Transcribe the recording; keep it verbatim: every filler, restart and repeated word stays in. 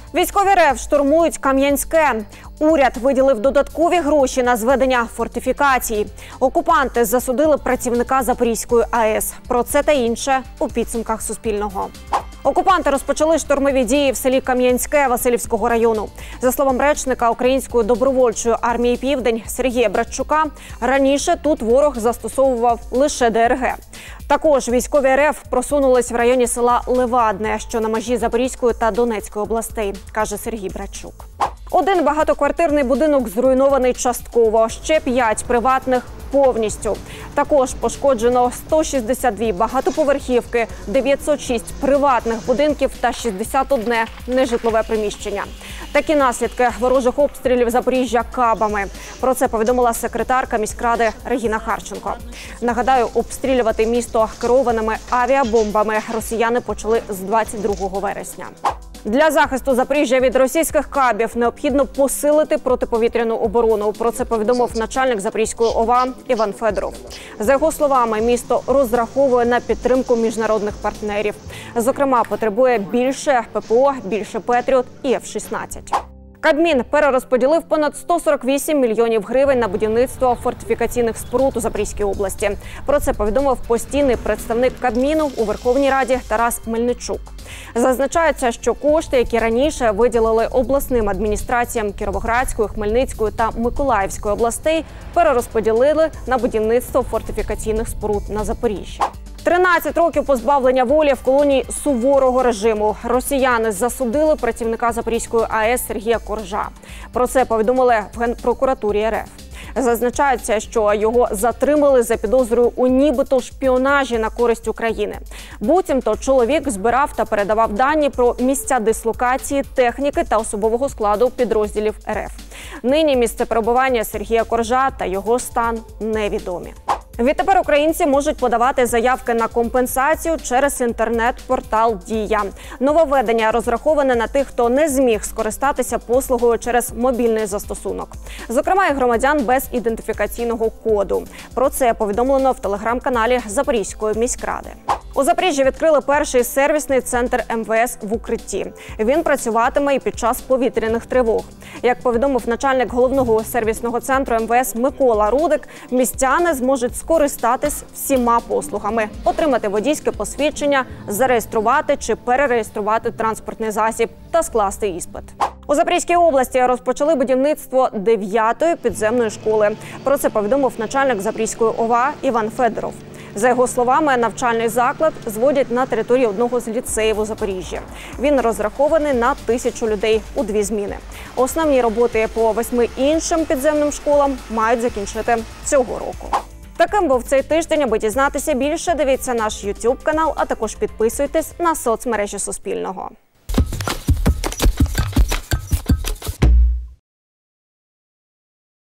Військові РФ штурмують Кам'янське. Уряд виділив додаткові гроші на зведення фортифікацій. Окупанти засудили працівника Запорізької АЕС. Про це та інше у підсумках Суспільного. Окупанти розпочали штурмові дії в селі Кам'янське Василівського району. За словом речника Української добровольчої армії «Південь» Сергія Братчука, раніше тут ворог застосовував лише ДРГ. Також військові РФ просунулись в районі села Левадне, що на межі Запорізької та Донецької областей, каже Сергій Братчук. Один багатоквартирний будинок зруйнований частково, ще п'ять приватних повністю. Також пошкоджено сто шістдесят дві багатоповерхівки, дев'ятсот шість приватних будинків та шістдесят одне нежитлове приміщення. Такі наслідки ворожих обстрілів Запоріжжя кабами. Про це повідомила секретарка міськради Регіна Харченко. Нагадаю, обстрілювати місто керованими авіабомбами росіяни почали з двадцять другого вересня. Для захисту Запоріжжя від російських кабів необхідно посилити протиповітряну оборону. Про це повідомив начальник Запорізької ОВА Іван Федоров. За його словами, місто розраховує на підтримку міжнародних партнерів. Зокрема, потребує більше ППО, більше Петріот і Еф шістнадцять. Кабмін перерозподілив понад сто сорок вісім мільйонів гривень на будівництво фортифікаційних споруд у Запорізькій області. Про це повідомив постійний представник Кабміну у Верховній Раді Тарас Мельничук. Зазначається, що кошти, які раніше виділили обласним адміністраціям Кіровоградської, Хмельницької та Миколаївської областей, перерозподілили на будівництво фортифікаційних споруд на Запоріжжі. тринадцять років позбавлення волі в колонії суворого режиму. Росіяни засудили працівника Запорізької АЕС Сергія Коржа. Про це повідомили в Генпрокуратурі РФ. Зазначається, що його затримали за підозрою у нібито шпіонажі на користь України. Буцімто чоловік збирав та передавав дані про місця дислокації, техніки та особового складу підрозділів РФ. Нині місце перебування Сергія Коржа та його стан невідомі. Відтепер українці можуть подавати заявки на компенсацію через інтернет-портал «Дія». Нововведення розраховане на тих, хто не зміг скористатися послугою через мобільний застосунок. Зокрема, і громадян без ідентифікаційного коду. Про це повідомлено в телеграм-каналі Запорізької міськради. У Запоріжжі відкрили перший сервісний центр Ем Ве Ес в укритті. Він працюватиме і під час повітряних тривог. Як повідомив начальник головного сервісного центру Ем Ве Ес Микола Рудик, містяни зможуть скористатись всіма послугами – отримати водійське посвідчення, зареєструвати чи перереєструвати транспортний засіб та скласти іспит. У Запорізькій області розпочали будівництво дев'ятої підземної школи. Про це повідомив начальник Запорізької ОВА Іван Федоров. За його словами, навчальний заклад зводять на території одного з ліцеїв у Запоріжжі. Він розрахований на тисячу людей у дві зміни. Основні роботи по восьми іншим підземним школам мають закінчити цього року. Таким був цей тиждень. Аби дізнатися більше, дивіться наш ютуб канал, а також підписуйтесь на соцмережі Суспільного.